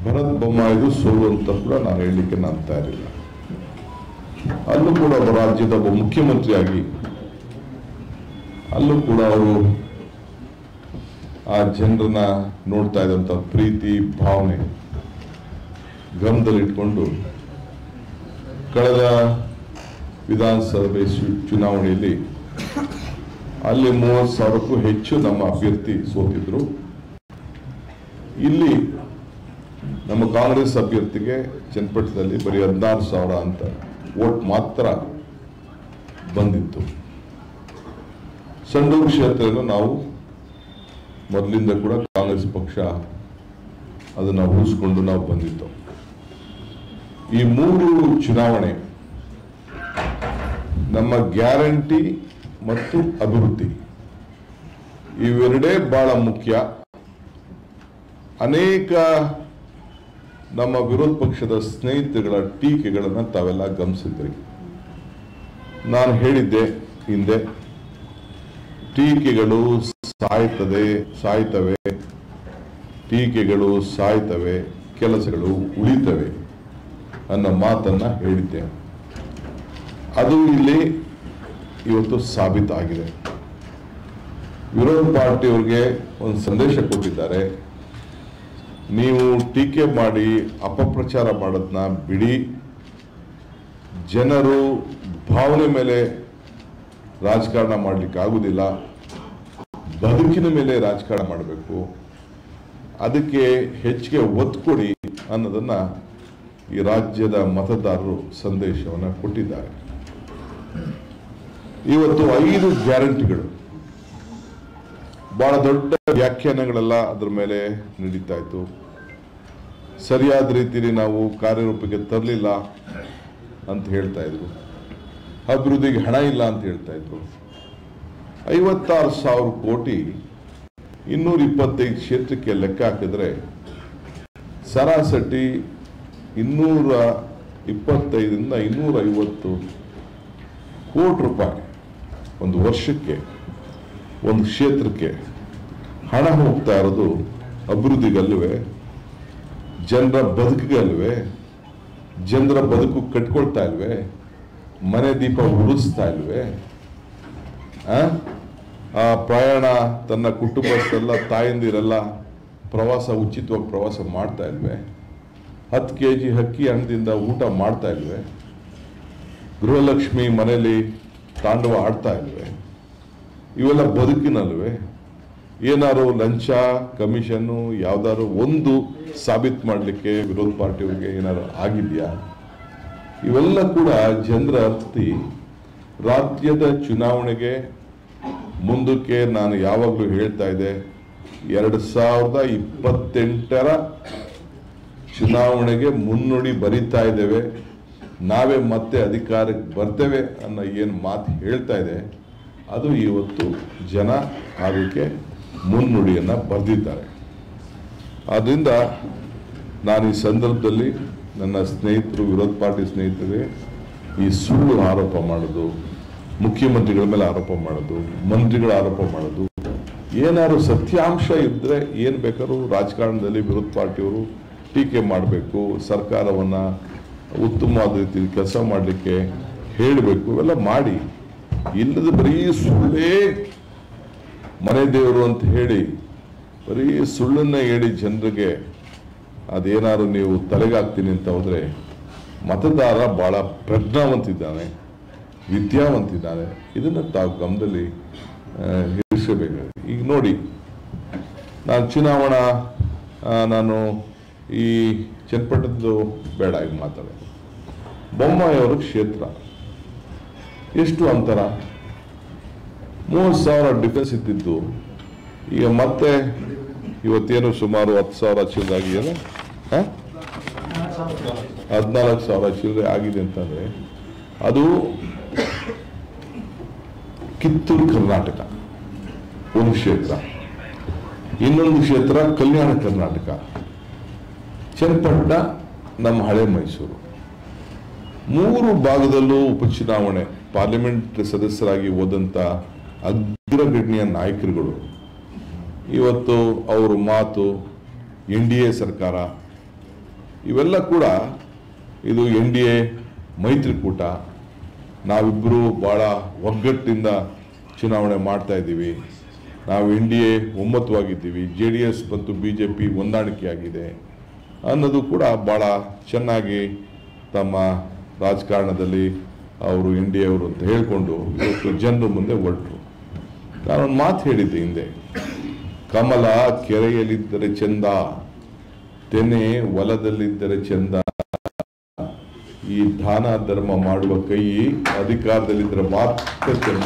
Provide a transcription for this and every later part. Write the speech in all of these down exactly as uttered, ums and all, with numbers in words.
ಭರತ್ ಬೊಮ್ಮಾಯಿದು ಸೋಲು ಅಂತ ಕೂಡ ನಾನು ಹೇಳಲಿಕ್ಕೆ ನಾನು ತಯಾರಿಲ್ಲ. ಅಲ್ಲೂ ಕೂಡ ಒಬ್ಬ ರಾಜ್ಯದ ಒಬ್ಬ ಮುಖ್ಯಮಂತ್ರಿಯಾಗಿ ಅಲ್ಲೂ ಕೂಡ ಅವರು ಆ ಜನರನ್ನ ನೋಡ್ತಾ ಇದ್ದಂಥ ಪ್ರೀತಿ ಭಾವನೆ ಗಮನದಲ್ಲಿಟ್ಕೊಂಡು ಕಳೆದ ವಿಧಾನಸಭೆ ಚುನಾವಣೆಯಲ್ಲಿ ಅಲ್ಲಿ ಮೂವತ್ತು ಸಾವಿರಕ್ಕೂ ಹೆಚ್ಚು ನಮ್ಮ ಅಭ್ಯರ್ಥಿ ಸೋತಿದ್ರು. ಇಲ್ಲಿ ನಮ್ಮ ಕಾಂಗ್ರೆಸ್ ಅಭ್ಯರ್ಥಿಗೆ ಚನ್ನಪಟ್ಟಣದಲ್ಲಿ ಬರೀ ಹದಿನಾರು ಸಾವಿರ ಅಂತ ವೋಟ್ ಮಾತ್ರ ಬಂದಿತ್ತು. ಸಂಡೂರು ಕ್ಷೇತ್ರವನ್ನು ನಾವು ಮೊದಲಿಂದ ಕೂಡ ಕಾಂಗ್ರೆಸ್ ಪಕ್ಷ ಅದನ್ನು ಉಳಿಸ್ಕೊಂಡು ನಾವು ಬಂದಿದ್ದು. ಈ ಮೂರು ಚುನಾವಣೆ ನಮ್ಮ ಗ್ಯಾರಂಟಿ ಮತ್ತು ಅಭಿವೃದ್ಧಿ ಇವೆರಡೇ ಬಹಳ ಮುಖ್ಯ. ಅನೇಕ ನಮ್ಮ ವಿರೋಧ ಪಕ್ಷದ ಸ್ನೇಹಿತರುಗಳ ಟೀಕೆಗಳನ್ನು ತಾವೆಲ್ಲ ಗಮನಿಸಿದ್ರಿ. ನಾನು ಹೇಳಿದ್ದೆ ಹಿಂದೆ, ಟೀಕೆಗಳು ಸಾಯ್ತದೆ ಸಾಯ್ತವೆ ಟೀಕೆಗಳು ಸಾಯ್ತವೆ ಕೆಲಸಗಳು ಉಳಿತವೆ ಅನ್ನೋ ಮಾತನ್ನ ಹೇಳಿದ್ದೆ. ಅದು ಇಲ್ಲಿ ಇವತ್ತು ಸಾಬೀತಾಗಿದೆ. ವಿರೋಧ ಪಾರ್ಟಿಯವರಿಗೆ ಒಂದು ಸಂದೇಶ ಕೊಟ್ಟಿದ್ದಾರೆ, ನೀವು ಟೀಕೆ ಮಾಡಿ ಅಪಪ್ರಚಾರ ಮಾಡೋದನ್ನ ಬಿಡಿ, ಜನರು ಭಾವನೆ ಮೇಲೆ ರಾಜಕಾರಣ ಮಾಡಲಿಕ್ಕೆ ಆಗುವುದಿಲ್ಲ, ಬದುಕಿನ ಮೇಲೆ ರಾಜಕಾರಣ ಮಾಡಬೇಕು, ಅದಕ್ಕೆ ಹೆಚ್ಚಿಗೆ ಒತ್ತು ಕೊಡಿ ಅನ್ನೋದನ್ನ ಈ ರಾಜ್ಯದ ಮತದಾರರು ಸಂದೇಶವನ್ನು ಕೊಟ್ಟಿದ್ದಾರೆ. ಇವತ್ತು ಐದು ಗ್ಯಾರಂಟಿಗಳು ಬಹಳ ದೊಡ್ಡ ವ್ಯಾಖ್ಯಾನಗಳೆಲ್ಲ ಅದರ ಮೇಲೆ ನಡೀತಾ ಇತ್ತು. ಸರಿಯಾದ ರೀತಿಯಲ್ಲಿ ನಾವು ಕಾರ್ಯರೂಪಕ್ಕೆ ತರಲಿಲ್ಲ ಅಂತ ಹೇಳ್ತಾ ಇದ್ರು, ಅಭಿವೃದ್ಧಿಗೆ ಹಣ ಇಲ್ಲ ಅಂತ ಹೇಳ್ತಾ ಇದ್ರು. ಐವತ್ತಾರು ಸಾವಿರ ಕೋಟಿ ಇನ್ನೂರ ಇಪ್ಪತ್ತೈದು ಕ್ಷೇತ್ರಕ್ಕೆ ಲೆಕ್ಕ ಹಾಕಿದ್ರೆ ಸರಾಸರಿ ಇನ್ನೂರ ಇಪ್ಪತ್ತೈದರಿಂದ ಇನ್ನೂರ ಐವತ್ತು ಕೋಟಿ ರೂಪಾಯಿ ಒಂದು ವರ್ಷಕ್ಕೆ ಒಂದು ಕ್ಷೇತ್ರಕ್ಕೆ ಹಣ ಹೋಗ್ತಾ ಇರೋದು ಅಭಿವೃದ್ಧಿಗಲ್ವೇ, ಜನರ ಬದುಕಿಗಲ್ವೇ, ಜನರ ಬದುಕು ಕಟ್ಕೊಳ್ತಾ ಇಲ್ವೇ, ಮನೆ ದೀಪ ಉರಿಸ್ತಾ ಇಲ್ವೇ, ಆ ಪ್ರಯಾಣ ತನ್ನ ಕುಟುಂಬಸ್ಥರೆಲ್ಲ ತಾಯಂದಿರೆಲ್ಲ ಪ್ರವಾಸ ಉಚಿತವಾಗಿ ಪ್ರವಾಸ ಮಾಡ್ತಾ ಇಲ್ವೇ, ಹತ್ತು ಕೆ ಜಿ ಅಕ್ಕಿ ಹಣದಿಂದ ಊಟ ಮಾಡ್ತಾ ಇಲ್ವೇ, ಗೃಹಲಕ್ಷ್ಮಿ ಮನೆಯಲ್ಲಿ ತಾಂಡವ ಆಡ್ತಾ ಇಲ್ವೇ, ಇವೆಲ್ಲ ಬದುಕಿನಲ್ವೇ? ಏನಾರು ಲಂಚ ಕಮಿಷನ್ನು ಯಾವ್ದಾದ್ರು ಒಂದು ಸಾಬೀತು ಮಾಡಲಿಕ್ಕೆ ವಿರೋಧ ಪಾರ್ಟಿಯವರಿಗೆ ಏನಾದ್ರು ಆಗಿದೆಯಾ? ಇವೆಲ್ಲ ಕೂಡ ಜನರ ಅರ್ಥಿ ರಾಜ್ಯದ ಚುನಾವಣೆಗೆ ಮುಂದಕ್ಕೆ ನಾನು ಯಾವಾಗಲೂ ಹೇಳ್ತಾ ಇದ್ದೆ, ಎರಡು ಸಾವಿರದ ಇಪ್ಪತ್ತೆಂಟರ ಚುನಾವಣೆಗೆ ಮುನ್ನುಡಿ ಬರಿತಾ ಇದ್ದೇವೆ, ನಾವೇ ಮತ್ತೆ ಅಧಿಕಾರಕ್ಕೆ ಬರ್ತೇವೆ ಅನ್ನೋ ಏನು ಮಾತು ಹೇಳ್ತಾ ಇದೆ, ಅದು ಇವತ್ತು ಜನ ಅದಕ್ಕೆ ಮುನ್ನುಡಿಯನ್ನು ಬರೆದಿದ್ದಾರೆ. ಆದ್ದರಿಂದ ನಾನು ಈ ಸಂದರ್ಭದಲ್ಲಿ ನನ್ನ ಸ್ನೇಹಿತರು, ವಿರೋಧ ಪಾರ್ಟಿ ಸ್ನೇಹಿತರಿಗೆ ಈ ಸುಳ್ಳು ಆರೋಪ ಮಾಡೋದು, ಮುಖ್ಯಮಂತ್ರಿಗಳ ಮೇಲೆ ಆರೋಪ ಮಾಡೋದು, ಮಂತ್ರಿಗಳ ಆರೋಪ ಮಾಡೋದು, ಏನಾದ್ರು ಸತ್ಯಾಂಶ ಇದ್ದರೆ ಏನು ಬೇಕಾದ್ರೂ ರಾಜಕಾರಣದಲ್ಲಿ ವಿರೋಧ ಪಾರ್ಟಿಯವರು ಟೀಕೆ ಮಾಡಬೇಕು, ಸರ್ಕಾರವನ್ನು ಉತ್ತಮವಾದ ರೀತಿಯಲ್ಲಿ ಕೆಲಸ ಮಾಡಲಿಕ್ಕೆ ಹೇಳಬೇಕು, ಇವೆಲ್ಲ ಮಾಡಿ. ಇಲ್ಲದ ಬರೀ ಸುಳ್ಳೇ ಮನೆ ದೇವರು ಅಂತ ಹೇಳಿ ಬರೀ ಸುಳ್ಳನ್ನ ಹೇಳಿ ಜನರಿಗೆ ಅದೇನಾದ್ರು ನೀವು ತಲೆಗಾಗ್ತೀನಿ ಅಂತ ಹೋದರೆ ಮತದಾರ ಭಾಳ ಪ್ರಜ್ಞಾವಂತಿದ್ದಾನೆ, ವಿದ್ಯಾವಂತಿದ್ದಾನೆ. ಇದನ್ನು ತಾವು ಗಮನದಲ್ಲಿ ಇರಿಸಬೇಕು. ಈಗ ನೋಡಿ, ನಾನು ಚುನಾವಣಾ ನಾನು ಈ ಚನ್ನಪಟ್ಟಣದ್ದು ಬೇಡ ಈಗ ಮಾತಾಡೋದು. ಬೊಮ್ಮಾಯಿಯವರ ಕ್ಷೇತ್ರ ಎಷ್ಟು ಅಂತರ, ಮೂವತ್ತು ಸಾವಿರ ಡಿಫೆನ್ಸ್ ಇದ್ದಿದ್ದು ಈಗ ಮತ್ತೆ ಇವತ್ತೇನು ಸುಮಾರು ಹತ್ತು ಸಾವಿರ ಚಿಲ್ಲರೆ ಆಗಿದೆಯಲ್ಲ, ಹದಿನಾಲ್ಕು ಸಾವಿರ ಚಿಲ್ಲರೆ ಆಗಿದೆ ಅಂತಂದ್ರೆ ಅದು ಕಿತ್ತೂರು ಕರ್ನಾಟಕ ಒಂದು ಕ್ಷೇತ್ರ, ಇನ್ನೊಂದು ಕ್ಷೇತ್ರ ಕಲ್ಯಾಣ ಕರ್ನಾಟಕ, ಚನ್ನಪಟ್ಟಣ ನಮ್ಮ ಹಳೆ ಮೈಸೂರು. ಮೂರು ಭಾಗದಲ್ಲೂ ಉಪಚುನಾವಣೆ ಪಾರ್ಲಿಮೆಂಟ್ ಸದಸ್ಯರಾಗಿ ಹೋದಂಥ ಅಗ್ರಗಣ್ಯ ನಾಯಕರುಗಳು ಇವತ್ತು ಅವ್ರ ಮಾತು ಎನ್ ಡಿ ಎ ಸರ್ಕಾರ ಇವೆಲ್ಲ ಕೂಡ ಇದು ಎನ್ ಡಿ ಎ ಮೈತ್ರಿಕೂಟ, ನಾವಿಬ್ಬರು ಭಾಳ ಒಗ್ಗಟ್ಟಿನಿಂದ ಚುನಾವಣೆ ಮಾಡ್ತಾ ಇದ್ದೀವಿ, ನಾವು ಎನ್ ಡಿ ಎ ಒಮ್ಮತವಾಗಿದ್ದೀವಿ, ಜೆ ಡಿ ಎಸ್ ಮತ್ತು ಬಿ ಜೆ ಪಿ ಹೊಂದಾಣಿಕೆಯಾಗಿದೆ ಅನ್ನೋದು ಕೂಡ ಭಾಳ ಚೆನ್ನಾಗಿ ತಮ್ಮ ರಾಜಕಾರಣದಲ್ಲಿ ಅವರು ಎನ್ ಡಿ ಎ ಅವರು ಅಂತ ಹೇಳಿಕೊಂಡು ಇವತ್ತು ಜನರ ಮುಂದೆ ಹೊರಟರು. ನಾನೊಂದು ಮಾತು ಹೇಳಿದ್ದೆ ಹಿಂದೆ, ಕಮಲ ಕೆರೆಯಲ್ಲಿದ್ದರೆ ಚೆಂದ, ತೆನೆ ಹೊಲದಲ್ಲಿದ್ದರೆ ಚೆಂದ, ಈ ದಾನ ಧರ್ಮ ಮಾಡುವ ಕೈ ಅಧಿಕಾರದಲ್ಲಿದ್ದರೆ ಮಾತ್ರ ಚೆಂದ.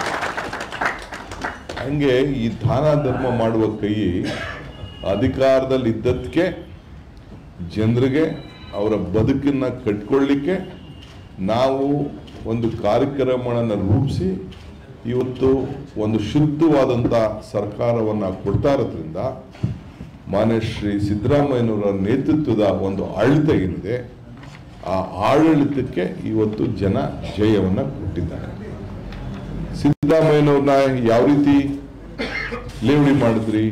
ಹಂಗೆ ಈ ದಾನ ಧರ್ಮ ಮಾಡುವ ಕೈ ಅಧಿಕಾರದಲ್ಲಿದ್ದದಕ್ಕೆ ಜನರಿಗೆ ಅವರ ಬದುಕನ್ನು ಕಟ್ಕೊಳ್ಳಿಕ್ಕೆ ನಾವು ಒಂದು ಕಾರ್ಯಕ್ರಮವನ್ನು ರೂಪಿಸಿ ಇವತ್ತು ಒಂದು ಶುದ್ಧವಾದಂಥ ಸರ್ಕಾರವನ್ನು ಕೊಡ್ತಾ ಇರೋದ್ರಿಂದ ಮಾನ್ಯ ಶ್ರೀ ಸಿದ್ದರಾಮಯ್ಯನವರ ನೇತೃತ್ವದ ಒಂದು ಆಡಳಿತ ಏನಿದೆ ಆ ಆಡಳಿತಕ್ಕೆ ಇವತ್ತು ಜನ ಜಯವನ್ನು ಕೊಟ್ಟಿದ್ದಾರೆ. ಸಿದ್ದರಾಮಯ್ಯನವ್ರನ್ನ ಯಾವ ರೀತಿ ಲೇವಡಿ ಮಾಡಿದ್ರಿ,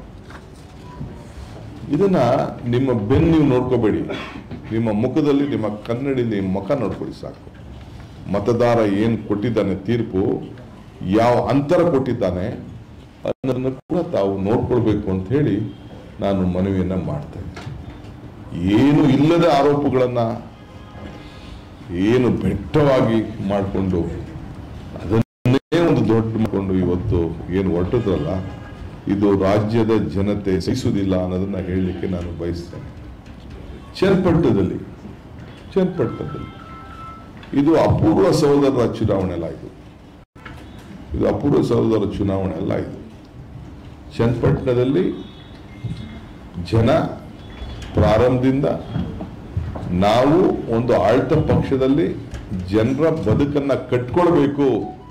ಇದನ್ನ ನಿಮ್ಮ ಬೆನ್ನು ನೀವು ನೋಡ್ಕೋಬೇಡಿ, ನಿಮ್ಮ ಮುಖದಲ್ಲಿ ನಿಮ್ಮ ಕನ್ನಡಿ ನಿಮ್ಮ ಮುಖ ನೋಡ್ಕೊಳ್ಳಿ ಸಾಕು. ಮತದಾರ ಏನು ಕೊಟ್ಟಿದ್ದಾನೆ ತೀರ್ಪು, ಯಾವ ಅಂತರ ಕೊಟ್ಟಿದ್ದಾನೆ ಅದನ್ನು ಕೂಡ ತಾವು ನೋಡ್ಕೊಳ್ಬೇಕು ಅಂತ ಹೇಳಿ ನಾನು ಮನವಿಯನ್ನು ಮಾಡ್ತೇನೆ. ಏನು ಇಲ್ಲದ ಆರೋಪಗಳನ್ನು ಏನು ಬೆಟ್ಟವಾಗಿ ಮಾಡಿಕೊಂಡು ಅದನ್ನೇ ಒಂದು ದೊಡ್ಡ ಮಾಡಿಕೊಂಡು ಇವತ್ತು ಏನು ಹೊರಟದ್ರಲ್ಲ, ಇದು ರಾಜ್ಯದ ಜನತೆ ಸಹಿಸುವುದಿಲ್ಲ ಅನ್ನೋದನ್ನ ಹೇಳಲಿಕ್ಕೆ ನಾನು ಬಯಸ್ತೇನೆ. ಚನ್ನಪಟ್ಟಣದಲ್ಲಿ ಚನ್ನಪಟ್ಟಣದಲ್ಲಿ ಇದು ಅಪೂರ್ವ ಸಹೋದರರ ಚುನಾವಣೆ ಅಲ್ಲ, ಇದು ಇದು ಅಪೂರ್ವ ಸಹೋದರರ ಚುನಾವಣೆ ಅಲ್ಲ. ಇದು ಚನ್ನಪಟ್ಟಣದಲ್ಲಿ ಜನ ಪ್ರಾರಂಭದಿಂದ ನಾವು ಒಂದು ಆಳ್ತ ಪಕ್ಷದಲ್ಲಿ ಜನರ ಬದುಕನ್ನ ಕಟ್ಕೊಳ್ಬೇಕು,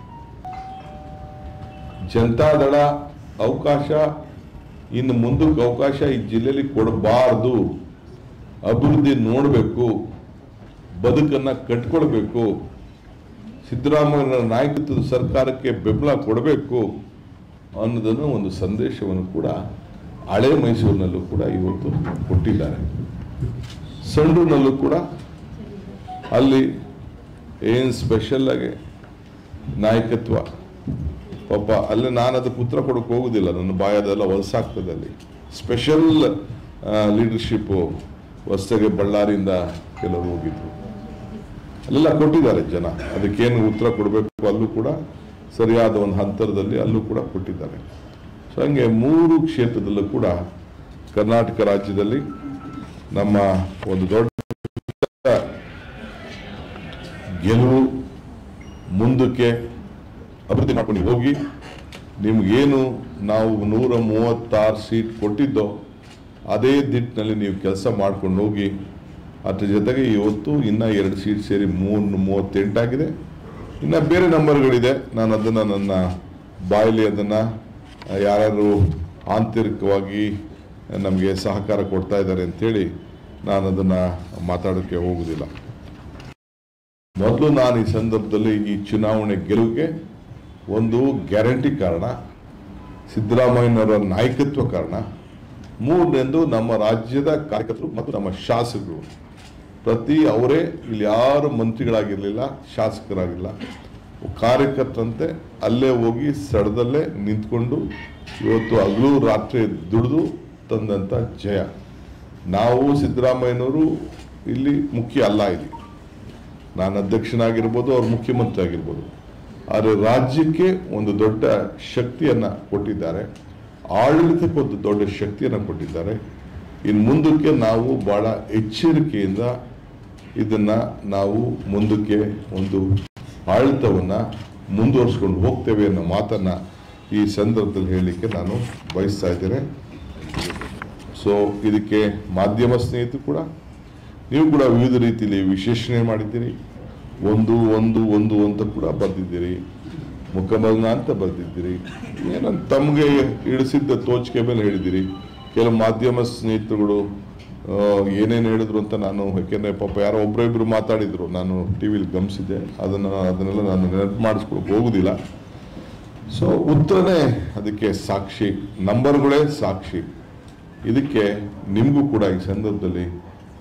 ಜನತಾದಳ ಅವಕಾಶ ಇನ್ನು ಮುಂದಕ್ಕೆ ಅವಕಾಶ ಈ ಜಿಲ್ಲೆಯಲ್ಲಿ ಕೊಡಬಾರದು, ಅಭಿವೃದ್ಧಿ ನೋಡಬೇಕು, ಬದುಕನ್ನ ಕಟ್ಕೊಳ್ಬೇಕು, ಸಿದ್ದರಾಮಯ್ಯನ ನಾಯಕತ್ವದ ಸರ್ಕಾರಕ್ಕೆ ಬೆಂಬಲ ಕೊಡಬೇಕು ಅನ್ನೋದನ್ನು ಒಂದು ಸಂದೇಶವನ್ನು ಕೂಡ ಹಳೆ ಮೈಸೂರಿನಲ್ಲೂ ಕೂಡ ಇವತ್ತು ಕೊಟ್ಟಿದ್ದಾರೆ. ಸಂಡೂರಿನಲ್ಲೂ ಕೂಡ ಅಲ್ಲಿ ಏನು ಸ್ಪೆಷಲ್ ಆಗಿ ನಾಯಕತ್ವ, ಪಾಪ ಅಲ್ಲಿ ನಾನು ಅದಕ್ಕೆ ಉತ್ತರ ಕೊಡೋಕೆ ಹೋಗುದಿಲ್ಲ, ನನ್ನ ಬಾಯದೆಲ್ಲ ಹೊಲಸಾಗ್ತದೆ. ಅಲ್ಲಿ ಸ್ಪೆಷಲ್ ಲೀಡರ್ಶಿಪ್ಪು ಹೊಸದಾಗಿ ಬಳ್ಳಾರಿಯಿಂದ ಕೆಲವರು ಹೋಗಿದ್ರು, ಅಲ್ಲೆಲ್ಲ ಕೊಟ್ಟಿದ್ದಾರೆ ಜನ. ಅದಕ್ಕೇನು ಉತ್ತರ ಕೊಡಬೇಕು ಅಲ್ಲೂ ಕೂಡ ಸರಿಯಾದ ಒಂದು ಹಂತರದಲ್ಲಿ ಅಲ್ಲೂ ಕೂಡ ಕೊಟ್ಟಿದ್ದಾರೆ. ಸೊ ಹಂಗೆ ಮೂರು ಕ್ಷೇತ್ರದಲ್ಲೂ ಕೂಡ ಕರ್ನಾಟಕ ರಾಜ್ಯದಲ್ಲಿ ನಮ್ಮ ಒಂದು ದೊಡ್ಡ ಗೆಲುವು, ಮುಂದಕ್ಕೆ ಅಭಿವೃದ್ಧಿ ಮಾಡ್ಕೊಂಡು ಹೋಗಿ ನಿಮ್ಗೇನು ನಾವು ನೂರ ಮೂವತ್ತಾರು ಸೀಟ್ ಕೊಟ್ಟಿದ್ದೋ ಅದೇ ದಿಟ್ಟಿನಲ್ಲಿ ನೀವು ಕೆಲಸ ಮಾಡ್ಕೊಂಡು ಹೋಗಿ. ಅದ್ರ ಜೊತೆಗೆ ಇವತ್ತು ಇನ್ನೂ ಎರಡು ಸೀಟ್ ಸೇರಿ ಮೂರು ಮೂವತ್ತೆಂಟಾಗಿದೆ. ಇನ್ನು ಬೇರೆ ನಂಬರ್ಗಳಿದೆ, ನಾನು ಅದನ್ನು ನನ್ನ ಬಾಯಲ್ಲಿ ಅದನ್ನು ಯಾರು ಆಂತರಿಕವಾಗಿ ನಮಗೆ ಸಹಕಾರ ಕೊಡ್ತಾ ಇದ್ದಾರೆ ಅಂಥೇಳಿ ನಾನು ಅದನ್ನು ಮಾತಾಡೋಕ್ಕೆ ಹೋಗುವುದಿಲ್ಲ. ಮೊದಲು ನಾನು ಈ ಸಂದರ್ಭದಲ್ಲಿ ಈ ಚುನಾವಣೆ ಗೆಲುವಿಗೆ ಒಂದು ಗ್ಯಾರಂಟಿ ಕಾರಣ, ಸಿದ್ದರಾಮಯ್ಯನವರ ನಾಯಕತ್ವ ಕಾರಣ. ಮೂರನೇದು ನಮ್ಮ ರಾಜ್ಯದ ಕಾರ್ಯಕರ್ತರು ಮತ್ತು ನಮ್ಮ ಶಾಸಕರು. ಪ್ರತಿ ಅವರೇ ಇಲ್ಲಿ ಯಾರು ಮಂತ್ರಿಗಳಾಗಿರಲಿಲ್ಲ, ಶಾಸಕರಾಗಿಲ್ಲ, ಕಾರ್ಯಕರ್ತರಂತೆ ಅಲ್ಲೇ ಹೋಗಿ ಸ್ಥಳದಲ್ಲೇ ನಿಂತ್ಕೊಂಡು ಇವತ್ತು ಹಗಲು ರಾತ್ರಿ ದುಡಿದು ತಂದಂಥ ಜಯ. ನಾವು ಸಿದ್ದರಾಮಯ್ಯನವರು ಇಲ್ಲಿ ಮುಖ್ಯ ಅಲ್ಲ, ಇಲ್ಲಿ ನಾನು ಅಧ್ಯಕ್ಷನಾಗಿರ್ಬೋದು, ಅವ್ರು ಮುಖ್ಯಮಂತ್ರಿ ಆಗಿರ್ಬೋದು, ಆದರೆ ರಾಜ್ಯಕ್ಕೆ ಒಂದು ದೊಡ್ಡ ಶಕ್ತಿಯನ್ನು ಕೊಟ್ಟಿದ್ದಾರೆ, ಆಡಳಿತಕ್ಕೆ ಒಂದು ದೊಡ್ಡ ಶಕ್ತಿಯನ್ನು ಕೊಟ್ಟಿದ್ದಾರೆ. ಇನ್ನು ಮುಂದಕ್ಕೆ ನಾವು ಭಾಳ ಎಚ್ಚರಿಕೆಯಿಂದ ಇದನ್ನು ನಾವು ಮುಂದಕ್ಕೆ ಒಂದು ಆಡಳಿತವನ್ನು ಮುಂದುವರಿಸ್ಕೊಂಡು ಹೋಗ್ತೇವೆ ಅನ್ನೋ ಮಾತನ್ನು ಈ ಸಂದರ್ಭದಲ್ಲಿ ಹೇಳಲಿಕ್ಕೆ ನಾನು ಬಯಸ್ತಾ ಇದ್ದೇನೆ. ಸೊ ಇದಕ್ಕೆ ಮಾಧ್ಯಮ ಸ್ನೇಹಿತರು ಕೂಡ ನೀವು ಕೂಡ ವಿವಿಧ ರೀತಿಯಲ್ಲಿ ವಿಶ್ಲೇಷಣೆ ಮಾಡಿದ್ದೀರಿ. ಒಂದು ಒಂದು ಒಂದು ಅಂತ ಕೂಡ ಬರೆದಿದ್ದೀರಿ, ಮುಖಮಲ್ನ ಅಂತ ಬರೆದಿದ್ದೀರಿ, ಏನಂತ ತಮಗೆ ಇಳಿಸಿದ್ದ ತೋಚಿಕೆ ಮೇಲೆ ಹೇಳಿದ್ದೀರಿ. ಕೆಲವು ಮಾಧ್ಯಮ ಸ್ನೇಹಿತರುಗಳು ಏನೇನು ಹೇಳಿದ್ರು ಅಂತ ನಾನು, ಯಾಕೆಂದರೆ ಪಾಪ ಯಾರೋ ಒಬ್ಬರಿಬ್ಬರು ಮಾತಾಡಿದರು, ನಾನು ಟಿ ವಿಲಿ ಗಮನಿಸಿದ್ದೆ. ಅದನ್ನು ಅದನ್ನೆಲ್ಲ ನಾನು ನೆನಪು ಮಾಡಿಸ್ಕೊಳಕ್ಕೆ ಹೋಗೋದಿಲ್ಲ. ಸೊ ಉತ್ತರನೇ ಅದಕ್ಕೆ ಸಾಕ್ಷಿ, ನಂಬರ್ಗಳೇ ಸಾಕ್ಷಿ. ಇದಕ್ಕೆ ನಿಮಗೂ ಕೂಡ ಈ ಸಂದರ್ಭದಲ್ಲಿ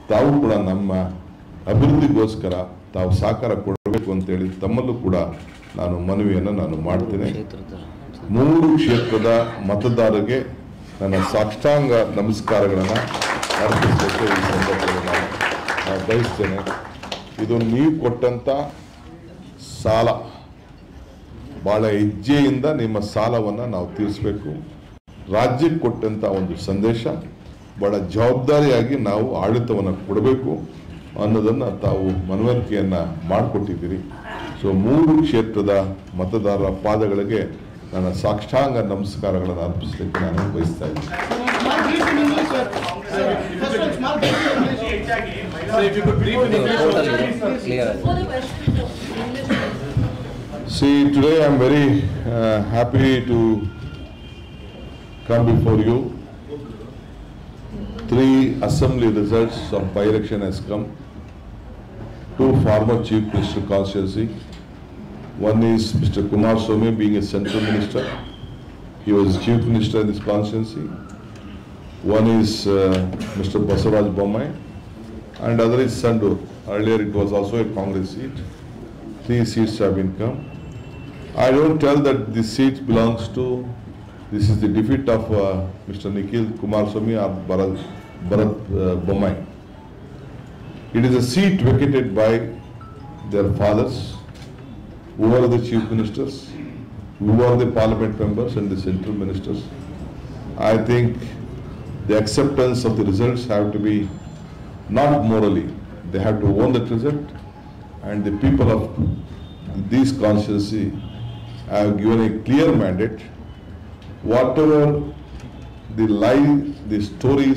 ತಾವು ಕೂಡ ನಮ್ಮ ಅಭಿವೃದ್ಧಿಗೋಸ್ಕರ ತಾವು ಸಹಕಾರ ಕೊಡಬೇಕು ಅಂತೇಳಿ ತಮ್ಮಲ್ಲೂ ಕೂಡ ನಾನು ಮನವಿಯನ್ನು ನಾನು ಮಾಡ್ತೇನೆ. ಮೂರು ಕ್ಷೇತ್ರದ ಮತದಾರರಿಗೆ ನನ್ನ ಸಾಷ್ಟಾಂಗ ನಮಸ್ಕಾರಗಳನ್ನು ಅರ್ಪಿಸಲಿಕ್ಕೆ ಈ ಸಂದರ್ಭದಲ್ಲಿ ನಾನು ನಾನು ಬಯಸ್ತೇನೆ. ಇದು ನೀವು ಕೊಟ್ಟಂಥ ಸಾಲ, ಭಾಳ ಹೆಜ್ಜೆಯಿಂದ ನಿಮ್ಮ ಸಾಲವನ್ನು ನಾವು ತೀರಿಸಬೇಕು. ರಾಜ್ಯಕ್ಕೆ ಕೊಟ್ಟಂಥ ಒಂದು ಸಂದೇಶ, ಭಾಳ ಜವಾಬ್ದಾರಿಯಾಗಿ ನಾವು ಆಡಳಿತವನ್ನು ಕೊಡಬೇಕು ಅನ್ನೋದನ್ನು ತಾವು ಮನವರಿಕೆಯನ್ನು ಮಾಡಿಕೊಟ್ಟಿದ್ದೀರಿ. ಸೊ ಮೂರು ಕ್ಷೇತ್ರದ ಮತದಾರರ ಪಾದಗಳಿಗೆ ನನ್ನ ಸಾಷ್ಟಾಂಗ ನಮಸ್ಕಾರಗಳನ್ನು ಅರ್ಪಿಸಲಿಕ್ಕೆ ನಾನು ಬಯಸ್ತಾ ಇದ್ದೀನಿ. See, today I am very uh, happy to come before you. Three assembly results of by-election has come. Two former chief minister constituency. One is Mister Kumaraswamy being a central minister. He was chief minister in this constituency. One is uh, Mister Basavaraj Bommai, and other is Sandur. Earlier it was also a Congress seat. Three seats have been come. I don't tell that this seat belongs to, this is the defeat of uh, Mister Nikhil Kumaraswamy or Bharat, Bharat uh, Bommai. It is a seat vacated by their fathers, who are the chief ministers, who are the parliament members and the central ministers. I think the acceptance of the results have to be not morally, they have to own that result, and the people of this constituency have given a clear mandate. Whatever the lie, the stories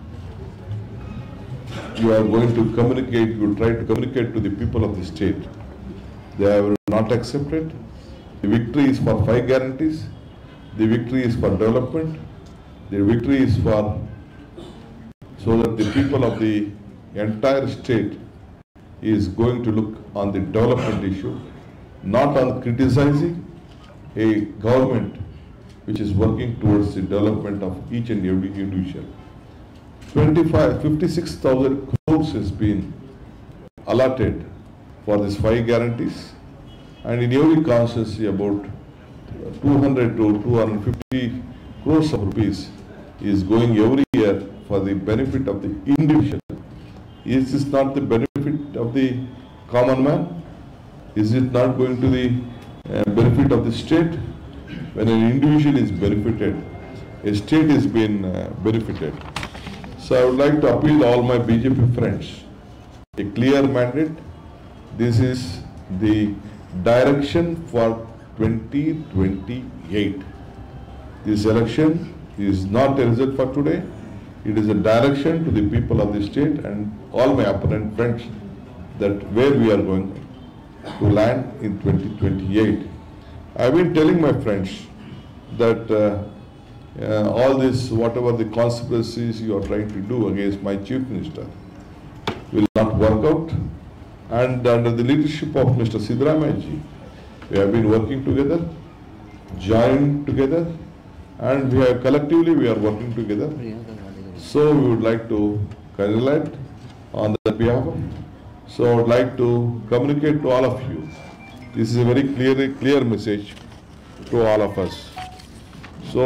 you are going to communicate, you try to communicate to the people of the state, they have not accepted. The victory is for five guarantees. The victory is for development. The victory is for so that the people of the entire state is going to look on the development issue, not on criticizing a government which is working towards the development of each and every individual. twenty-five, fifty-six thousand crores has been allotted for these five guarantees, and in every constituency about two hundred to two hundred fifty crores of rupees is going every year for the benefit of the individual. Is this not the benefit of the common man? Is it not going to the uh, benefit of the state? When an individual is benefited, a state is being uh, benefited. So I would like to appeal to all my B J P friends, a clear mandate. This is the direction for twenty twenty-eight. This election is not a result for today. It is a direction to the people of the state and all my opponent friends that where we are going to land in twenty twenty-eight. I have been telling my friends that uh, uh, all this, whatever the conspiracies you are trying to do against my chief minister will not work out. And under the leadership of Mister Siddaramaiah ji, we have been working together, joined together, and we have collectively we are working together. So we would like to congratulate on that behalf. So I would like to communicate to all of you. This is a very clear, clear message to all of us. So,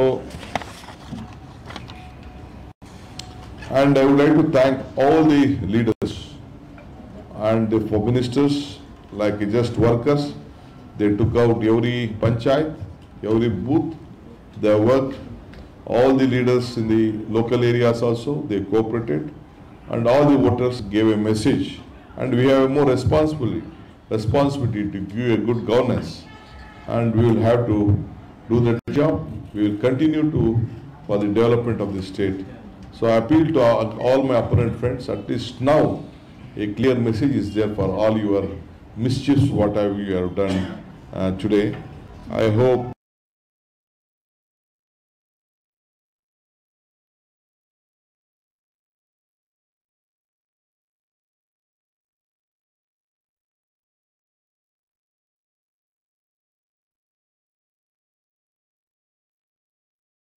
and I would like to thank all the leaders and the ministers, like just workers. They took out every panchayat, every booth. They worked. All the leaders in the local areas also, they cooperated, and all the voters gave a message. And we have a more responsibility, responsibility to give a good governance, and we will have to do that job. We will continue to for the development of the state. So I appeal to all, all my opponent friends. At least now, a clear message is there for all your mischiefs, whatever you have done uh, today. I hope